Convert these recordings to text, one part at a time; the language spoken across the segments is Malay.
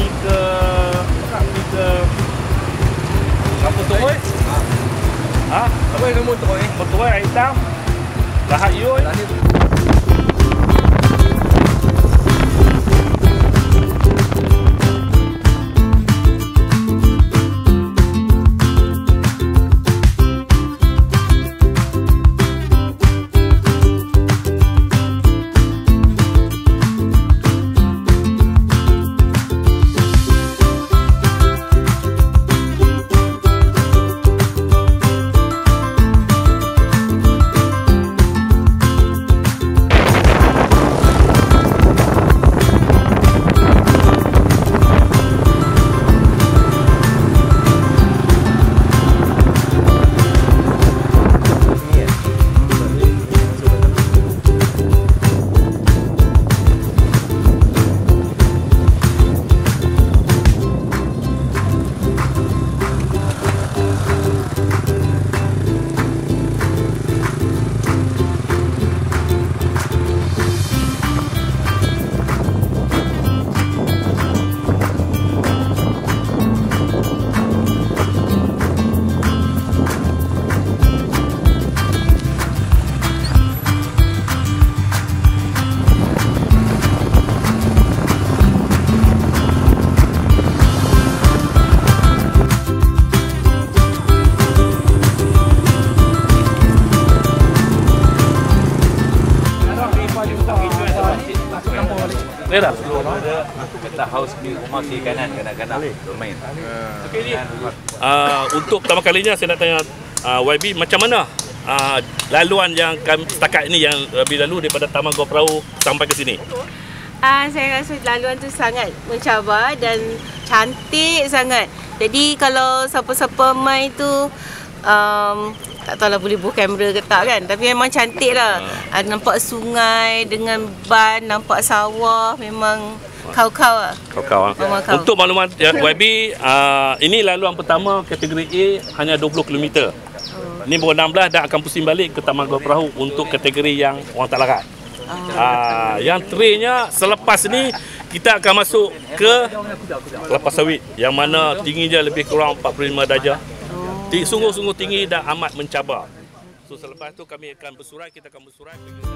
ke apa tu oi? Ha? Apa yang kamu tu oi? Motor air hitam. Lahat you oi. Dia dah kata haus di rumah kiri kanan kanak-kanak bermain. Okey ni. Untuk pertama kalinya saya nak tanya YB macam mana laluan yang setakat ini yang lebih lalu daripada Taman Gua Perahu sampai ke sini? Saya rasa laluan tu sangat mencabar dan cantik sangat. Jadi kalau siapa-siapa main tu tak tahulah boleh bawa kamera ke tak kan, tapi memang cantik lah. Nampak sungai dengan ban, nampak sawah, memang kau-kau lah. Kau-kau. Untuk makluman YB, ini laluan pertama kategori A hanya 20 km. Ini pukul 16 dan akan pusing balik ke Taman Gua Perahu untuk kategori yang orang tak larat. Yang trailnya selepas ni kita akan masuk ke Kelapa Sawit yang mana tingginya lebih kurang 45 darjah. Sungguh-sungguh tinggi dan amat mencabar. So selepas tu kami akan bersurai, kita akan bersurai.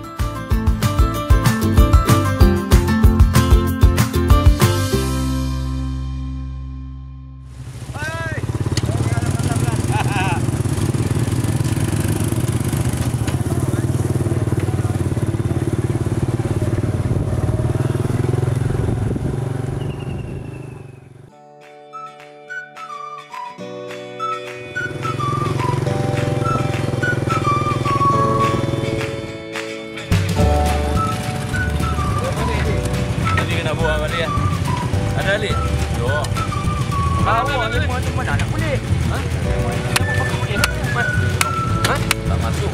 Ada Ali? Yo. Mana nak boleh? Ha? Kenapa boleh? Ha? Tak masuk.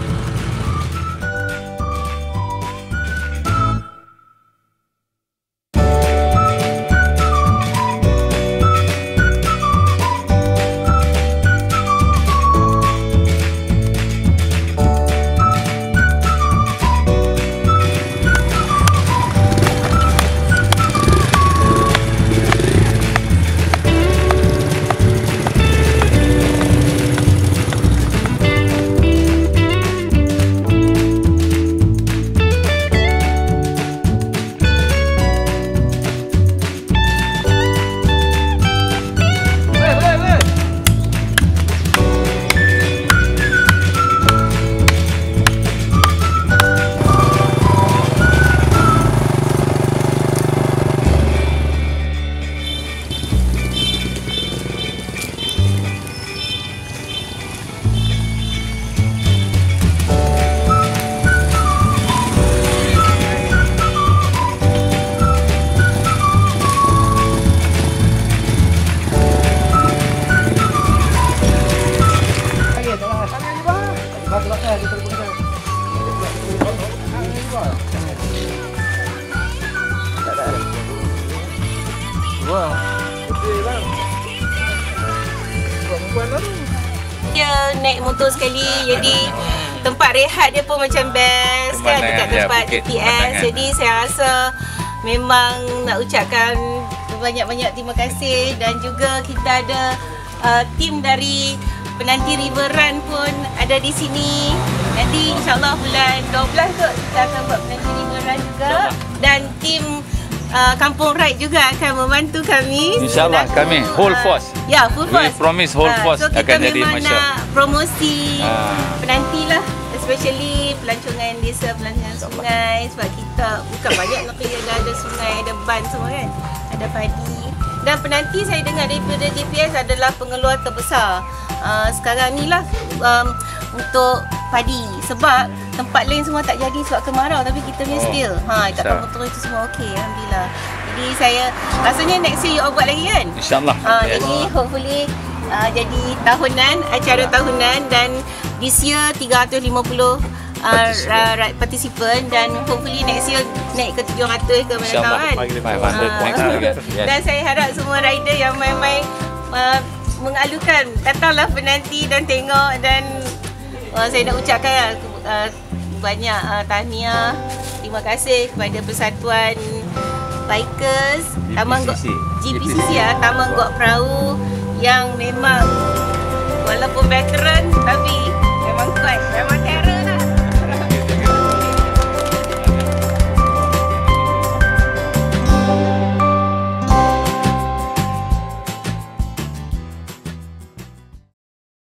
Dia naik motor sekali, jadi tempat rehat dia pun macam best kan, dekat tempat TTS. Jadi saya rasa memang nak ucapkan banyak-banyak terima kasih. Dan juga kita ada tim dari penanti River Run pun ada di sini. Nanti insyaAllah bulan 12 kot kita akan buat penanti River Run juga. Dan tim Kampung Ride juga akan membantu kami. InsyaAllah kami whole force. Ya, full force. We promise whole force so akan jadi kita memang masyarakat. nak promosi penanti lah. Especially pelancongan desa, pelancongan sungai. Sebab kita bukan banyak negeri yang ada sungai, ada ban semua kan. Ada padi. Dan penanti saya dengar daripada JPS adalah pengeluar terbesar sekarang ni lah untuk padi. Sebab tempat lain semua tak jadi sebab kemarau, tapi kita punya still. Kat Kampung Teruk itu semua okey, alhamdulillah. Jadi saya rasanya next year you all buat lagi kan? InsyaAllah. Jadi hopefully jadi tahunan, acara tahunan, dan this year 350 participant dan hopefully next year naik ke 700 ke mana tahu kan. 500 points target. Dan saya harap semua rider yang main-main mengalukan datanglah penanti dan tengok. Dan saya nak ucapkan banyak tahniah, terima kasih kepada Persatuan Bikers GPCC Taman Gok Perahu yang memang walaupun veteran tapi memang kuat, memang